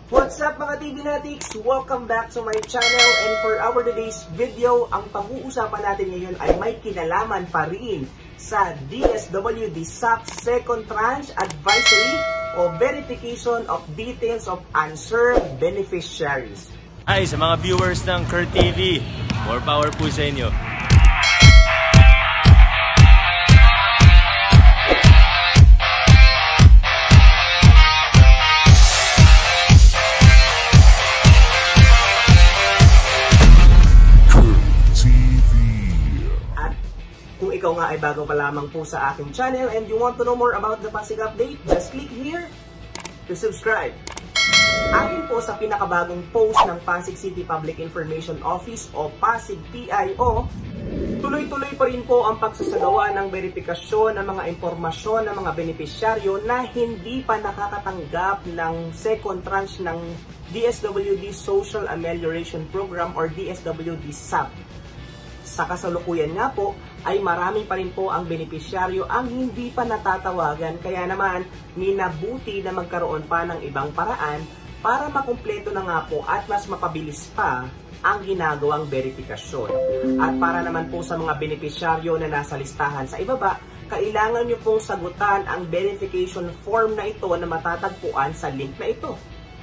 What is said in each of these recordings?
What's up mga TVnatics? Welcome back to my channel, and for our today's video, ang pag-uusapan natin ngayon ay may kinalaman pa rin sa DSWD SAP Second Tranche Advisory o Verification of Details of Unserved Beneficiaries. Hi sa mga viewers ng Kurt TV, more power po sa inyo. Ikaw nga ay bago pa lamang po sa aking channel and you want to know more about the Pasig update, just click here to subscribe. Ayon po sa pinakabagong post ng Pasig City Public Information Office o Pasig PIO, tuloy-tuloy pa rin po ang pagsasagawa ng verifikasyon ng mga impormasyon ng mga benepisyaryo na hindi pa nakakatanggap ng second tranche ng DSWD Social Amelioration Program or DSWD SAP. Sa kasalukuyan nga po, ay marami pa rin po ang benepisyaryo ang hindi pa natatawagan, kaya naman minabuti na magkaroon pa ng ibang paraan para makumpleto na nga po at mas mapabilis pa ang ginagawang verifikasyon. At para naman po sa mga benepisyaryo na nasa listahan sa ibaba, kailangan nyo pong sagutan ang verification form na ito na matatagpuan sa link na ito.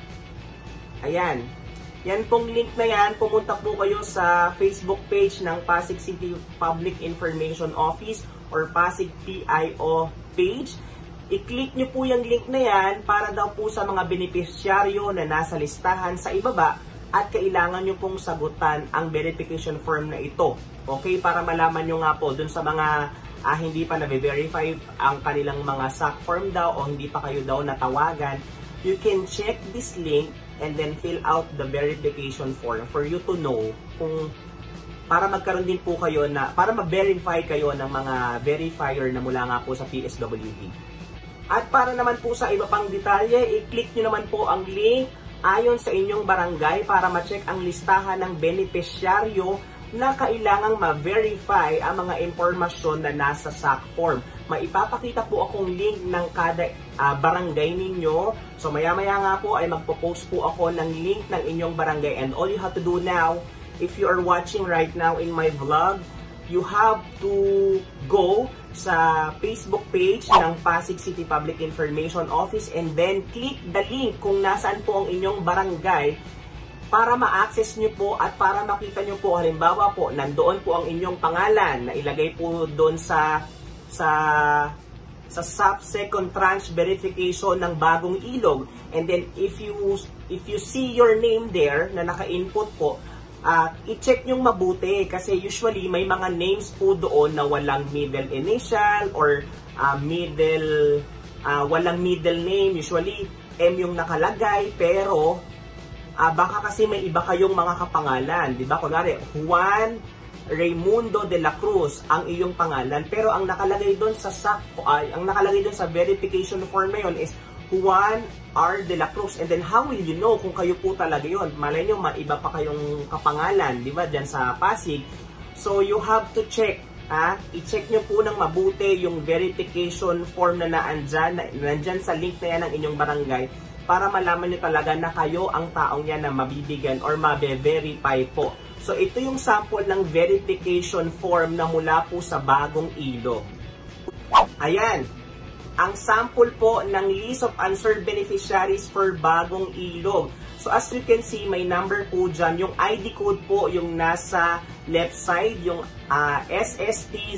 Ayan. Yan pong link na yan, pumunta po kayo sa Facebook page ng Pasig City Public Information Office or Pasig PIO page. I-click nyo po yung link na yan para daw po sa mga benepisyaryo na nasa listahan sa ibaba at kailangan nyo pong sagutan ang verification form na ito. Okay, para malaman nyo nga po dun sa mga hindi pa na-verify ang kanilang mga SAC form daw o hindi pa kayo daw natawagan, you can check this link and then fill out the verification form for you to know kung para magkaroon din po kayo na, para ma-verify kayo ng mga verifier na mula nga po sa PSWD. At para naman po sa iba pang detalye, i-click nyo naman po ang link ayon sa inyong barangay para ma-check ang listahan ng benepisyaryo na kailangang ma-verify ang mga impormasyon na nasa SAC form. Maipapakita po akong link ng kada barangay ninyo. So maya-maya nga po ay magpo-post po ako ng link ng inyong barangay. And all you have to do now, if you are watching right now in my vlog, you have to go sa Facebook page ng Pasig City Public Information Office and then click the link kung nasaan po ang inyong barangay para ma-access nyo po at para makita nyo po, halimbawa po, nandoon po ang inyong pangalan na ilagay po doon sa SAP second tranche verification ng Bagong Ilog. And then if you see your name there na naka-input po, i-check nyong mabuti kasi usually may mga names po doon na walang middle initial or walang middle name. Usually M yung nakalagay, pero baka kasi may iba kayong mga kapangalan, di ba? Kunwari, Juan Raimundo de la Cruz ang iyong pangalan, pero ang nakalagay doon sa SAC, ang nakalagay doon sa verification form na yun is Juan R. de la Cruz. And then how will you know kung kayo po talaga yun? Malay nyo, maiba pa kayong kapangalan, di ba, dyan sa Pasig. So you have to check, i-check nyo po ng mabuti yung verification form na nandyan sa link na yan ng inyong barangay para malaman nyo talaga na kayo ang taong yan na mabibigyan or mabe-verify po. So ito yung sample ng verification form na mula po sa Bagong Ilog. Ayan, ang sample po ng list of unserved beneficiaries for Bagong Ilog. So as you can see, may number po dyan. Yung ID code po yung nasa left side, yung SST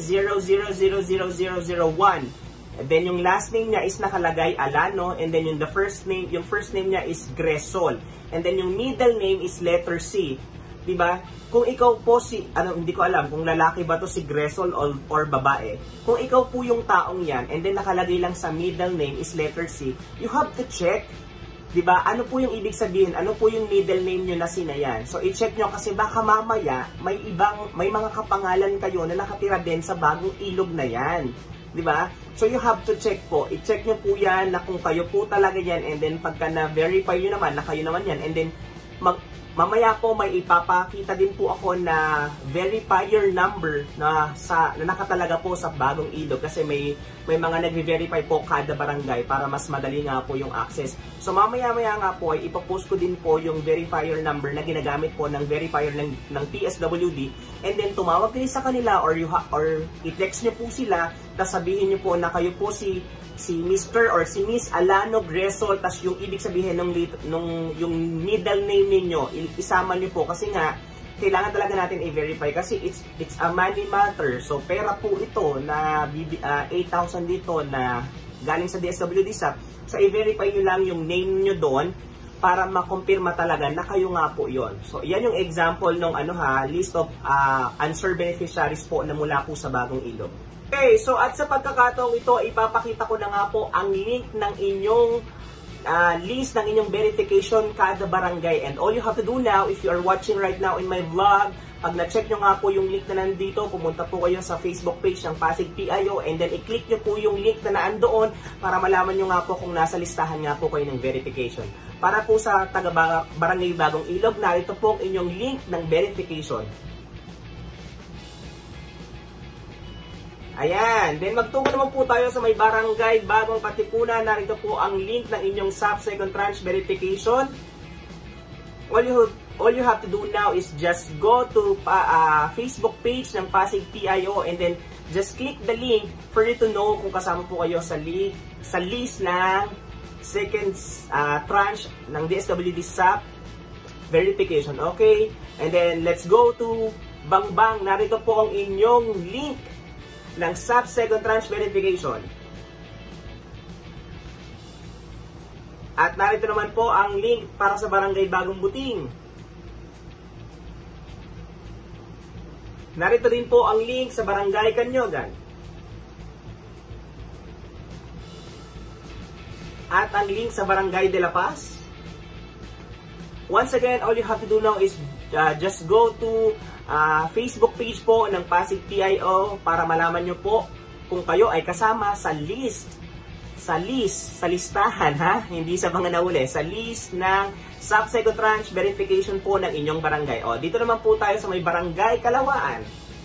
000001. And then yung last name niya is nakalagay Alano, and then yung first name niya is Gresol. And then yung middle name is letter C. 'Di ba? Kung ikaw po hindi ko alam kung lalaki ba to si Gresol or babae. Kung ikaw po yung taong 'yan and then nakalagay lang sa middle name is letter C, you have to check, 'di ba? Ano po yung ibig sabihin? Ano po yung middle name niyo na sina yan? So i-check nyo kasi baka mamaya may mga kapangalan kayo na nakatira din sa Bagong Ilog na 'yan. Diba? So you have to check po. I-check nyo po yan na kung kayo po talaga yan, and then pagka na-verify nyo naman na kayo naman yan, and then Mamaya po may ipapakita din po ako na verifier number na nakatalaga po sa Bagong Ilog kasi may mga nagve-verify po kada barangay para mas madali nga po yung access. So mamaya-maya nga po ay ipopost ko din po yung verifier number na ginagamit po ng verifier ng PSWD, and then tumawag kayo sa kanila or i-text nyo po sila, tapos sabihin nyo po na kayo po si Mr. or si Miss Alano Gresol, tas yung ibig sabihin yung middle name ninyo, isama niyo po kasi nga kailangan talaga natin i-verify kasi it's a money matter. So pera po ito na 8,000 dito na galing sa DSWD SAP. So i-verify niyo lang yung name niyo doon para makumpirma talaga na kayo nga po yon. So yan yung example ng list of unserved beneficiaries po na mula po sa Bagong Ilog. Okay, so at sa pagkakataong ito, ipapakita ko na nga po ang link ng inyong list ng inyong verification kada barangay. And all you have to do now, if you are watching right now in my vlog, pag na-check nyo nga po yung link na nandito, pumunta po kayo sa Facebook page ng Pasig PIO, and then i-click nyo po yung link na naandoon para malaman nyo nga po kung nasa listahan nga po kayo ng verification. Para po sa taga-barangay Bagong Ilog, narito po ang inyong link ng verification. Ayan, then magtungo naman po tayo sa may barangay Bagong Katipunan. Narito po ang link ng inyong SAP second tranche verification. All you have to do now is just go to Facebook page ng Pasig PIO, and then just click the link for you to know kung kasama po kayo sa list ng second tranche ng DSWD SAP verification. Okay, and then let's go to Bangbang. Narito po ang inyong link ng SAP second tranche verification. At narito naman po ang link para sa barangay Bagong Buting. Narito din po ang link sa barangay Kanyogan. At ang link sa barangay De La Paz. Once again, all you have to do now is just go to Facebook page po ng Pasig PIO para malaman nyo po kung kayo ay kasama sa listahan, ha? Hindi sa mga nauli, sa list ng SAP second tranche verification po ng inyong barangay. O, dito naman po tayo sa may barangay Kalawaan.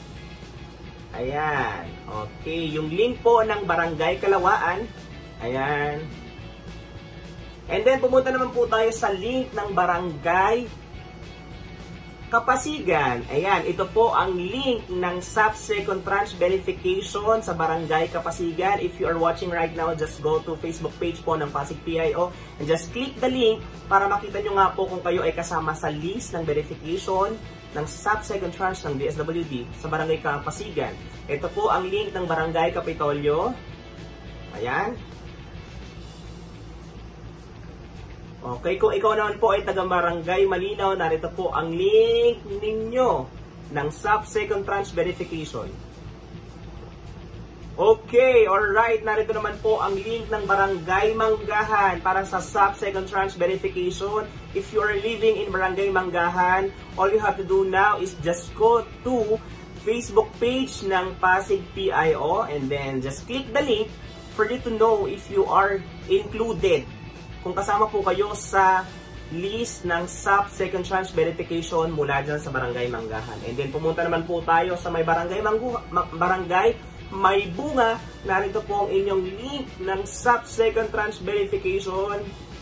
Ayan. Okay, yung link po ng barangay Kalawaan. Ayan. And then, pumunta naman po tayo sa link ng barangay Kapasigan. Ayan, ito po ang link ng SAP second tranche verification sa barangay Kapasigan. If you are watching right now, just go to Facebook page po ng Pasig PIO and just click the link para makita nyo nga po kung kayo ay kasama sa list ng verification ng SAP second tranche ng DSWD sa barangay Kapasigan. Ito po ang link ng barangay Kapitolyo. Ayan. Okay, kung ikaw naman po ay taga-barangay Malinaw, narito po ang link ninyo ng SAP second tranche verification. Okay, alright, narito naman po ang link ng barangay Manggahan para sa SAP second tranche verification. If you are living in barangay Manggahan, all you have to do now is just go to Facebook page ng Pasig PIO and then just click the link for you to know if you are included, kung kasama po kayo sa list ng SAP second tranche verification mula dyan sa barangay Manggahan. And then pumunta naman po tayo sa may barangay May Bunga. Narito po ang inyong link ng SAP second tranche verification.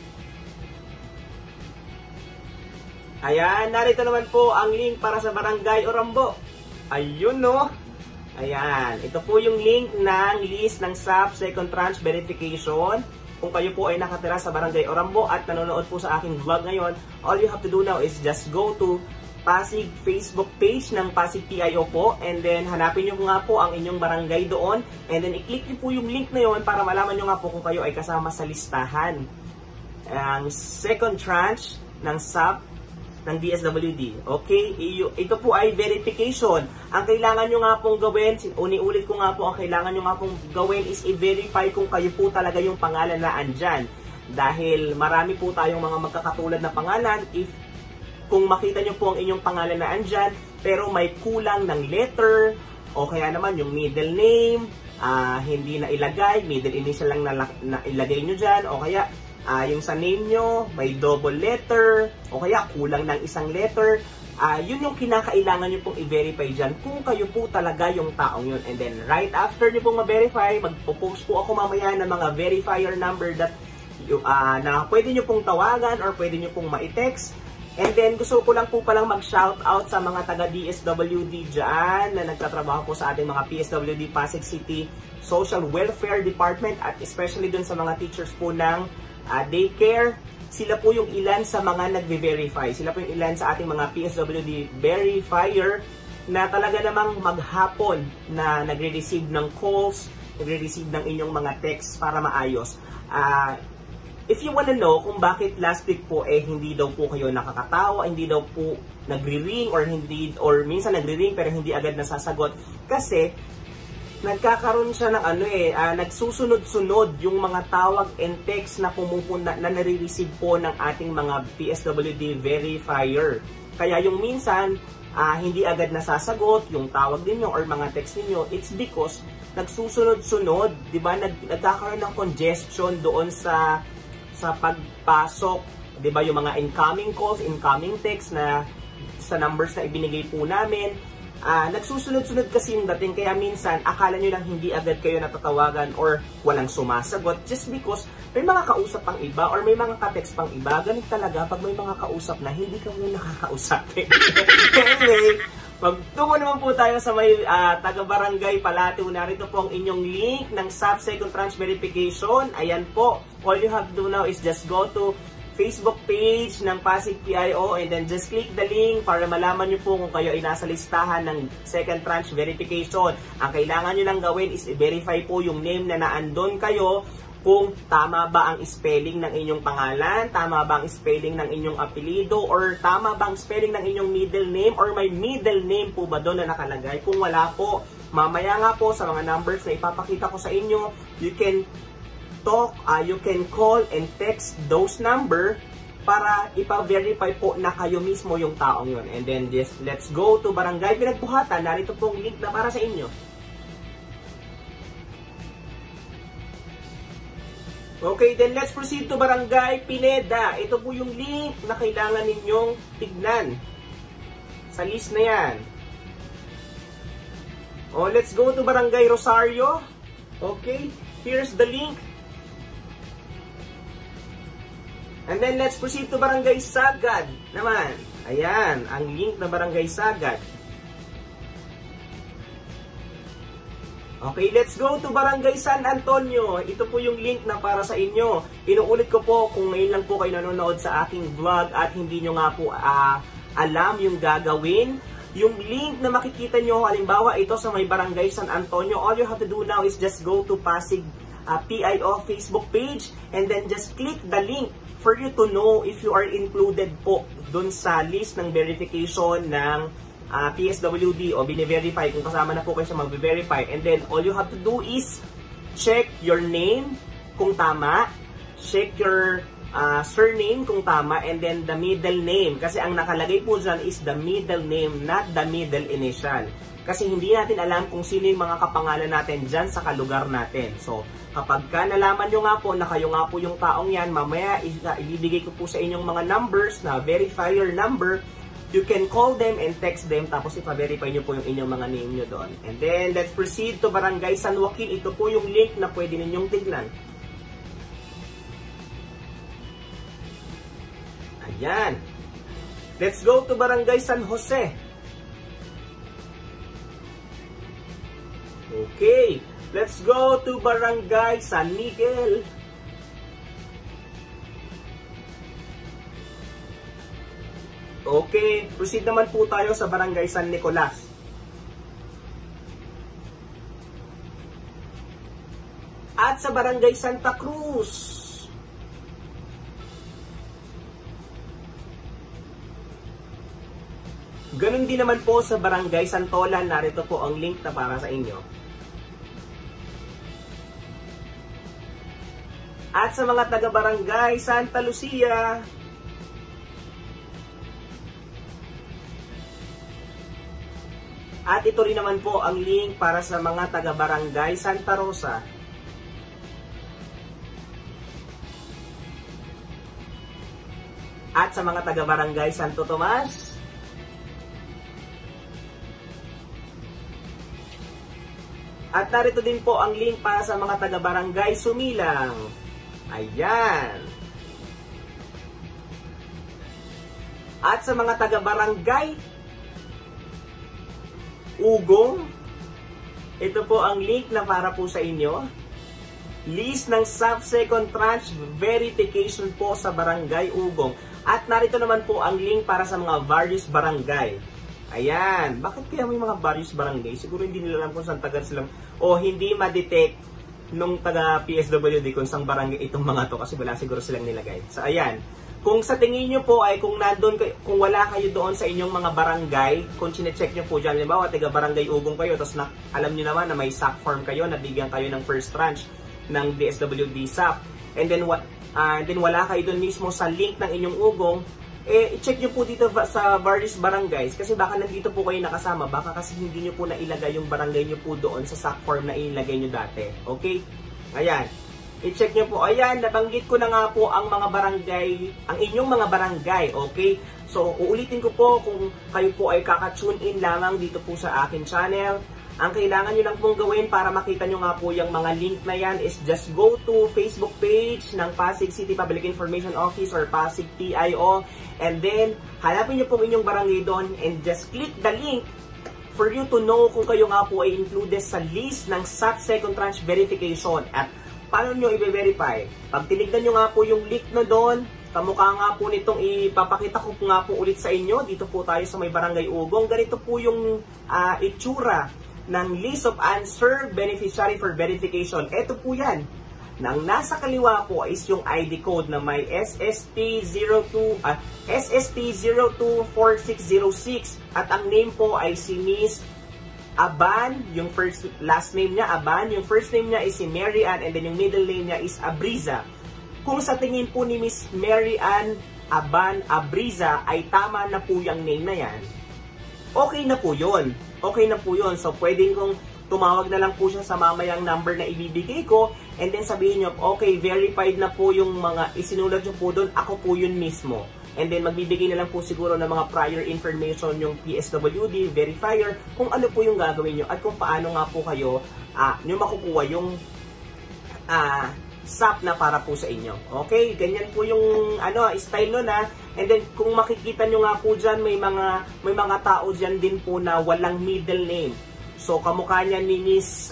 Ayan, narito naman po ang link para sa barangay Orambo. Ayun, no? Ayan, ito po yung link ng list ng SAP second tranche verification. Kung kayo po ay nakatira sa barangay Orambo at nanonood po sa aking vlog ngayon, all you have to do now is just go to Pasig Facebook page ng Pasig PIO po, and then hanapin nyo nga po ang inyong barangay doon, and then i-click nyo po yung link na yon para malaman nyo nga po kung kayo ay kasama sa listahan ang second tranche ng SAP ng DSWD. Okay? Ito po ay verification. Ang kailangan nyo nga pong gawin, uni-ulit ko nga po, ang kailangan nyo nga pong gawin is i-verify kung kayo po talaga yung pangalan na andyan. Dahil marami po tayong mga magkakatulad na pangalan. Kung makita nyo po ang inyong pangalan na andyan, pero may kulang ng letter, o kaya naman yung middle name, hindi na ilagay, middle initial lang na ilagay nyo dyan, o kaya yung sa name nyo, may double letter, o kaya kulang ng isang letter, yun yung kinakailangan nyo pong i-verify dyan kung kayo po talaga yung taong yun. And then, right after nyo pong ma-verify, magpo-post po ako mamaya ng mga verifier number that na pwede nyo pong tawagan or pwede nyo pong ma-text. And then, gusto ko lang po palang mag-shoutout sa mga taga-DSWD dyan na nagtatrabaho po sa ating mga PSWD Pasig City Social Welfare Department at especially dun sa mga teachers po ng daycare. Sila po yung ilan sa mga nagve-verify. Sila po yung ilan sa ating mga PSWD verifier na talaga namang maghapon na nagre-receive ng calls, nagre-receive ng inyong mga texts para maayos. If you wanna know kung bakit last week po hindi daw po kayo nakakatawa, hindi daw po nagri-ring or minsan nagri-ring pero hindi agad nasasagot kasi nagkakaroon siya ng nagsusunod-sunod yung mga tawag and text na pumupunta na nare-receive po ng ating mga PSWD verifier. Kaya yung minsan hindi agad nasasagot yung tawag ninyo or mga text niyo, it's because nagsusunod-sunod, 'di ba? Nagkakaroon ng congestion doon sa pagpasok, 'di ba, yung mga incoming calls, incoming texts na sa numbers na ibinigay po namin. Nagsusunod-sunod kasi yung dating, kaya minsan akala nyo lang hindi agad kayo natatawagan or walang sumasagot just because may mga kausap pang iba or may mga ka-text pang iba. Ganun talaga pag may mga kausap na hindi ka muna nakakausapin. Anyway, magtungo naman po tayo sa may taga-barangay Palatu. Narito po ang inyong link ng sub-second tranche verification. Ayan po. All you have to do now is just go to Facebook page ng Pasig PIO and then just click the link para malaman nyo po kung kayo ay nasa listahan ng second tranche verification. Ang kailangan nyo lang gawin is i-verify po yung name na naandun kayo, kung tama ba ang spelling ng inyong pangalan, tama ba ang spelling ng inyong apelido, or tama ba ang spelling ng inyong middle name, or may middle name po ba doon na nakalagay. Kung wala po, mamaya nga po sa mga numbers na ipapakita ko sa inyo, you can you can call and text those number para ipa-verify po na kayo mismo yung taong yun. And then just let's go to Barangay Pinagbuhatan. Narito pong link na para sa inyo. Okay, then let's proceed to Barangay Pineda. Ito po yung link na kailangan ninyong tignan sa list na yan. Let's go to Barangay Rosario. Okay, here's the link. And then let's proceed to Barangay Sagad naman. Ayan, ang link na Barangay Sagad. Okay, let's go to Barangay San Antonio. Ito po yung link na para sa inyo. Inuulit ko po kung ngayon lang po kayo nanonood sa aking vlog at hindi nyo nga po alam yung gagawin. Yung link na makikita nyo, halimbawa ito sa may Barangay San Antonio, all you have to do now is just go to Pasig PIO Facebook page and then just click the link for you to know if you are included po dun sa list ng verification ng PSWD o bine-verify kung kasama na po kayo sa mag-verify. And then all you have to do is check your name kung tama, check your surname kung tama, and then the middle name. Kasi ang nakalagay po dyan is the middle name, not the middle initial. Kasi hindi natin alam kung sino yung mga kapangalan natin dyan sa kalugar natin. So, kapag ka nalaman nyo nga po na kayo nga po yung taong yan, mamaya ibibigay ko po sa inyong mga numbers na verifier number. You can call them and text them, tapos ipa-verify nyo po yung inyong mga name nyo doon. And then, let's proceed to Barangay San Joaquin. Ito po yung link na pwede ninyong tignan. Ayan. Let's go to Barangay San Jose. Okay, let's go to Barangay San Miguel. Okay, proceed naman po tayo sa Barangay San Nicolas. At sa Barangay Santa Cruz. Ganun din naman po sa Barangay Santolan. Narito po ang link na para sa inyo. At sa mga taga-Barangay Santa Lucia. At ito rin naman po ang link para sa mga taga-Barangay Santa Rosa. At sa mga taga-barangay Santo Tomas, at narito din po ang link para sa mga taga-barangay Sumilang. Ayan. At sa mga taga-barangay Ugong, ito po ang link na para po sa inyo. List ng sub-second tranche verification po sa barangay Ugong. At narito naman po ang link para sa mga various barangay. Ayan. Bakit kaya may mga various barangay? Siguro hindi nila alam kung saan taga silang o hindi ma-detect nung taga PSWD kung saan barangay itong mga to kasi wala siguro silang nilagay. So ayan. Kung sa tingin nyo po ay kung nandun, kung wala kayo doon sa inyong mga barangay, kung chinecheck nyo po dyan, halimbawa taga barangay Ugong kayo, tapos alam nyo naman na may SAC form kayo, nabigyan kayo ng first tranche ng DSWD SAP, and then wala kayo doon mismo sa link ng inyong Ugong, i-check nyo po dito sa various barangays kasi baka nandito po kayo nakasama, baka kasi hindi nyo po nailagay yung barangay nyo po doon sa SAC form na inilagay nyo dati. Okay? Ayan. I-check nyo po. Ayan, nabanggit ko na nga po ang mga barangay, ang inyong mga barangay. Okay? So, uulitin ko po kung kayo po ay kaka-tune in lamang dito po sa akin channel. Ang kailangan nyo lang pong gawin para makita nyo nga po yung mga link na yan is just go to Facebook page ng Pasig City Public Information Office or Pasig PIO, and then hanapin nyo pong inyong barangay doon and just click the link for you to know kung kayo nga po ay included sa list ng sub-second tranche verification. At paano nyo i-verify? Pag tinignan nyo nga po yung link na doon, kamukha nga po nitong ipapakita ko nga po ulit sa inyo. Dito po tayo sa may barangay Ugong. Ganito po yung itsura ng list of answer beneficiary for verification. Ito po yan. Nang nasa kaliwa po is yung ID code na may SST024606 at ang name po ay si Miss Aban, yung last name niya Aban, yung first name niya is si Mary Ann, and then yung middle name niya is Abriza. Kung sa tingin po ni Miss Mary Ann Aban Abriza ay tama na po yung name na yan, okay na po yun. Okay na po yun. So, pwedeng kong tumawag na lang po siya sa mamayang number na ibibigay ko, and then sabihin nyo, okay, verified na po yung mga isinulat nyo po doon, ako po yun mismo. And then, magbibigay na lang po siguro ng mga prior information yung PSWD, verifier, kung ano po yung gagawin nyo, at kung paano nga po kayo, nyo makukuha yung SAP na para po sa inyo. Okay? Ganyan po yung style nun And then kung makikita nyo nga po dyan, may mga tao dyan din po na walang middle name. So kamukha niya ni Miss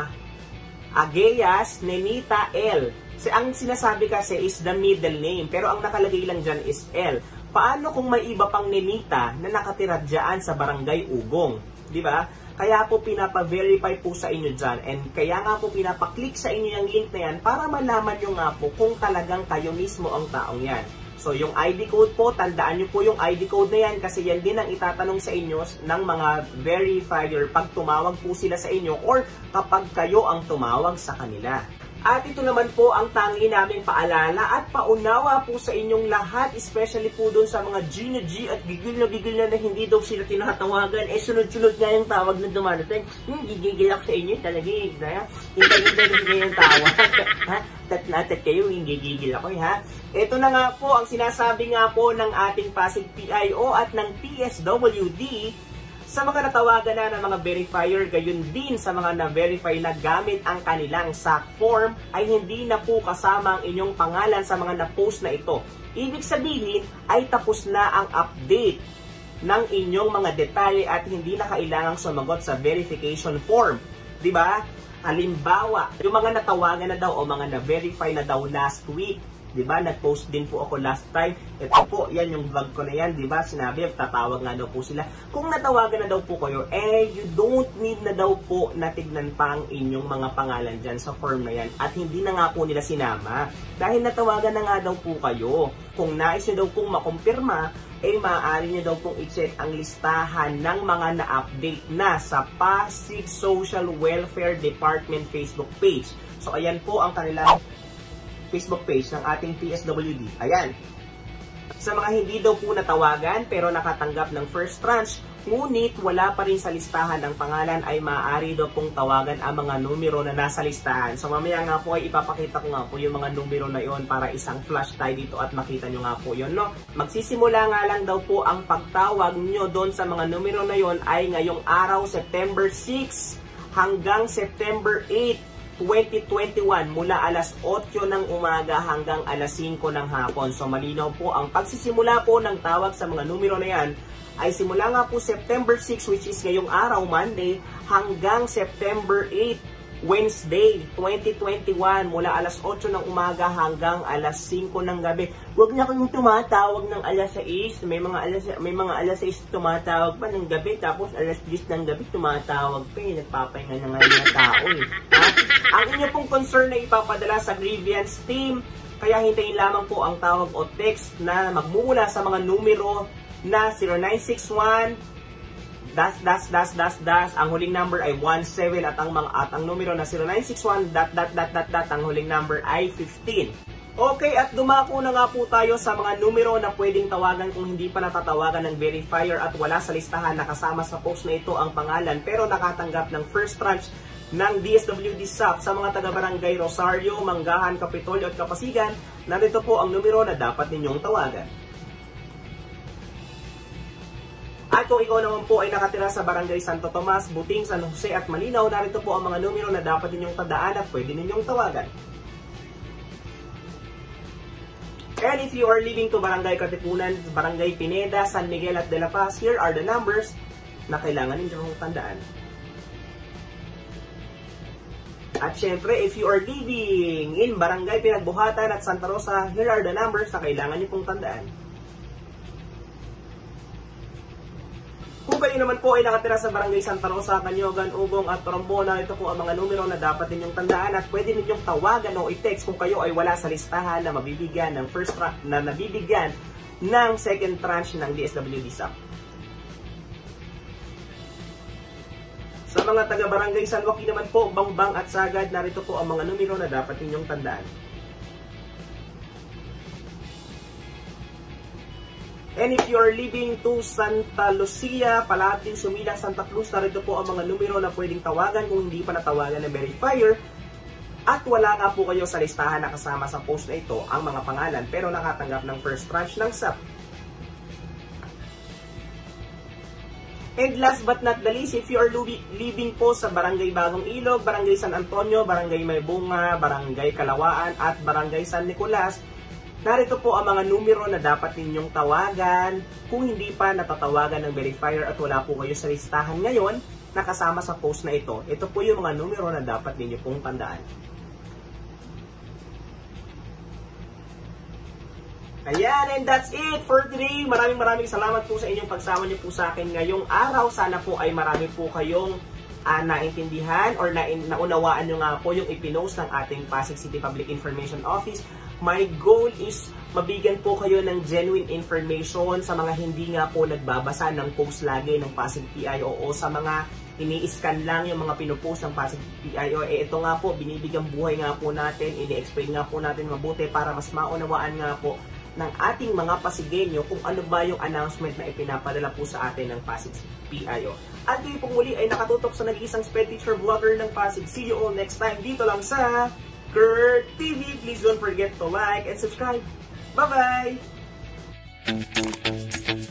Ageyas Nenita L. So, ang sinasabi kasi is the middle name, pero ang nakalagay lang dyan is L. Paano kung may iba pang Nenita na nakatira dyan sa barangay Ugong? Di ba? Kaya po pinapa-verify po sa inyo dyan, and kaya nga po pinapa-click sa inyo yung link na yan para malaman nyo nga po kung talagang kayo mismo ang taong yan. So yung ID code po, tandaan nyo po yung ID code na yan kasi yan din ang itatanong sa inyo ng mga verifier pag tumawag po sila sa inyo or kapag kayo ang tumawag sa kanila. At ito naman po ang tangi naming paalala at paunawa po sa inyong lahat, especially po dun sa mga G na G at gigil na hindi daw sila tinatawagan. Sunod-sunod nga yung tawag na dumarating. Gigigil ako sa inyo talaga. Hintay yung tawag. Tat kayo, gigigil ako ha. Ito na nga po ang sinasabi nga po ng ating Pasig PIO at ng PSWD sa mga natawagan na ng mga verifier, gayon din sa mga na-verify na gamit ang kanilang SAC form ay hindi na po kasama ang inyong pangalan sa mga na-post na ito. Ibig sabihin ay tapos na ang update ng inyong mga detalye at hindi na kailangang sumagot sa verification form. Diba? Halimbawa, yung mga natawagan na daw o mga na-verify na daw last week, diba? Nag-post din po ako last time. Ito po, yan yung vlog ko na yan, diba? Sinabi, tatawag nga daw po sila. Kung natawagan na daw po kayo, you don't need na daw po na tignan pa ang inyong mga pangalan dyan sa form na yan. At hindi na nga po nila sinama. Dahil natawagan na nga daw po kayo. Kung nais nyo daw pong makumpirma, maaari nyo daw pong i-check ang listahan ng mga na-update na sa Pasig Social Welfare Department Facebook page. So, ayan po ang kanilang Facebook page ng ating PSWD. Ayan. Sa mga hindi daw po natawagan pero nakatanggap ng first tranche, ngunit wala pa rin sa listahan ng pangalan, ay maaari daw pong tawagan ang mga numero na nasa listahan. So mamaya nga po ay ipapakita ko nga po yung mga numero na yon para isang flash tayo dito at makita nyo nga po yun, no? Magsisimula nga lang daw po ang pagtawag nyo doon sa mga numero na yon ay ngayong araw, September 6 hanggang September 8, 2021 mula alas 8 ng umaga hanggang alas 5 ng hapon. So malinaw po ang pagsisimula po ng tawag sa mga numero na yan ay simula nga po September 6, which is ngayong araw, Monday, hanggang September 8, Wednesday, 2021 mula alas 8 ng umaga hanggang alas 5 ng gabi. Huwag na kayong tumatawag ng alas 6. May mga alas 6 tumatawag pa ng gabi, tapos alas 10 ng gabi tumatawag pa. Nagpapahinga na nga yung tao eh. Ang inyo pong concern na ipapadala sa grievance team, kaya hintayin lamang po ang tawag o text na magmumula sa mga numero na 0961 ang huling number ay 17 at ang numero na 0961 ang huling number ay 15. Okay, at dumako na nga po tayo sa mga numero na pwedeng tawagan kung hindi pa natatawagan ng verifier at wala sa listahan. Nakasama sa post na ito ang pangalan pero nakatanggap ng first tranche ng DSWD SAP sa mga taga-barangay Rosario, Manggahan, Kapitolyo at Kapasigan. Narito po ang numero na dapat ninyong tawagan. At kung ikaw naman po ay nakatira sa Barangay Santo Tomas, Buting, San Jose at Malinaw, narito po ang mga numero na dapat ninyong tandaan at pwede ninyong tawagan. And if you are living to Barangay Katipunan, Barangay Pineda, San Miguel at De La Paz, here are the numbers na kailangan ninyong tandaan. At syempre, if you are living in Barangay Pinagbuhatan at Santa Rosa, here are the numbers na kailangan niyo pong tandaan. Kung kayo naman po ay nakatira sa Barangay Santa Rosa, Canyogan, Ugong at Trombona, ito po ang mga numero na dapat ninyong tandaan at pwede ninyong tawagan o i-text kung kayo ay wala sa listahan na mabibigyan ng nabibigyan ng second tranche ng DSWD SAP. Sa mga taga-Barangay San Joaquin naman po, Bangbang at Sagad, narito po ang mga numero na dapat ninyong tandaan. And if you are living to Santa Lucia, Palatin, Sumilang, Santa Cruz, narito po ang mga numero na pwedeng tawagan kung hindi pa natawagan ng verifier. At wala nga po kayo sa listahan na kasama sa post na ito ang mga pangalan pero nakatanggap ng first tranche ng SAP. And last but not the least, if you are living po sa Barangay Bagong Ilog, Barangay San Antonio, Barangay Maybunga, Barangay Kalawaan at Barangay San Nicolas, narito po ang mga numero na dapat ninyong tawagan kung hindi pa natatawagan ng verifier at wala po kayo sa listahan ngayon na kasama sa post na ito. Ito po yung mga numero na dapat ninyo pong tandaan. Ayan, and that's it for today. Maraming salamat po sa inyong pagsama niyo po sa akin ngayong araw. Sana po ay marami po kayong naintindihan or naunawaan nyo nga po yung ipinost ng ating Pasig City Public Information Office. My goal is mabigyan po kayo ng genuine information sa mga hindi nga po nagbabasa ng post lagi ng Pasig PIO o sa mga ini-scan lang yung mga pinupost ng Pasig PIO. Ito nga po, binibigyan buhay nga po natin, ini-explain nga po natin mabuti para mas maunawaan nga po ng ating mga Pasigenyo kung ano ba yung announcement na ipinapadala po sa atin ng Pasig PIO. At kayo pong muli ay nakatutok sa nag-iisang sped teacher vlogger ng Pasig. See you all next time dito lang sa Kurt TV. Please don't forget to like and subscribe. Bye-bye!